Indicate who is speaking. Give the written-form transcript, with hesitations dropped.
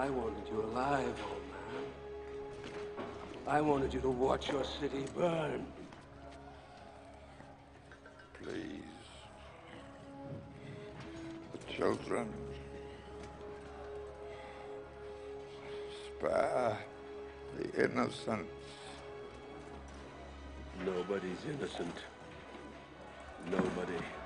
Speaker 1: I wanted you alive, old man. I wanted you to watch your city burn.
Speaker 2: Please. The children. Spare the innocents.
Speaker 1: Nobody's innocent. Nobody.